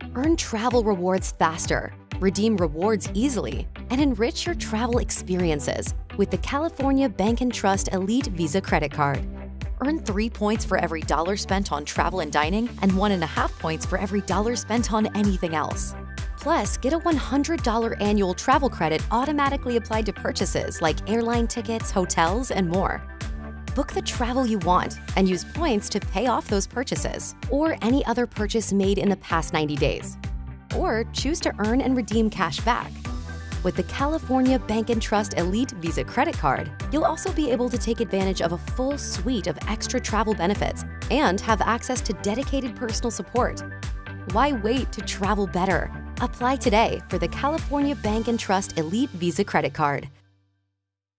Earn travel rewards faster, redeem rewards easily, and enrich your travel experiences with the California Bank & Trust Elite Visa Credit Card. Earn 3 points for every dollar spent on travel and dining and 1.5 points for every dollar spent on anything else. Plus, get a $100 annual travel credit automatically applied to purchases like airline tickets, hotels, and more. Book the travel you want and use points to pay off those purchases or any other purchase made in the past 90 days. Or choose to earn and redeem cash back. With the California Bank & Trust Elite Visa Credit Card, you'll also be able to take advantage of a full suite of extra travel benefits and have access to dedicated personal support. Why wait to travel better? Apply today for the California Bank & Trust Elite Visa Credit Card.